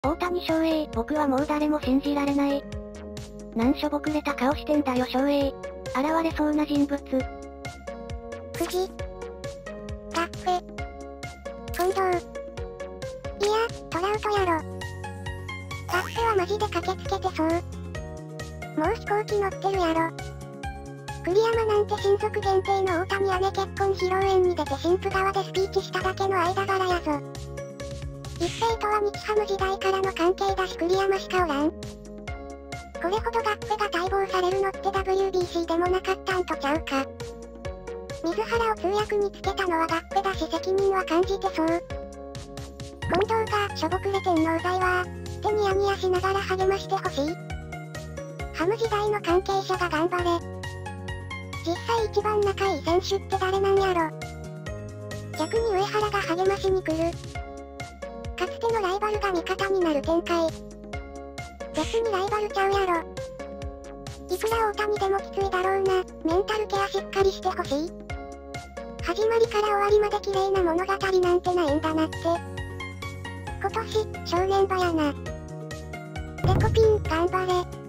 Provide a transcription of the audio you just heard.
大谷翔平、僕はもう誰も信じられない。なんしょぼくれた顔してんだよ翔平。現れそうな人物。 藤。ガッフェ。近藤。いや、トラウトやろ。ガッフェはマジで駆けつけてそう。もう飛行機乗ってるやろ。栗山なんて親族限定の大谷姉結婚披露宴に出て新婦側でスピーチしただけの間柄やぞ。一平とは日ハム時代からの関係だし栗山しかおらん。これほどガッフェが待望されるのって WBC でもなかったんとちゃうか。水原を通訳につけたのはガッフェだし責任は感じてそう。近藤がしょぼくれ天皇罪は、ってニヤニヤしながら励ましてほしい。ハム時代の関係者が頑張れ。実際一番仲いい選手って誰なんやろ。逆に上原が励ましに来る。かつてのライバルが味方になる展開。別にライバルちゃうやろ。いくら大谷でもきついだろうな、メンタルケアしっかりしてほしい。始まりから終わりまで綺麗な物語なんてないんだなって。今年、正念場やな。デコピン、頑張れ。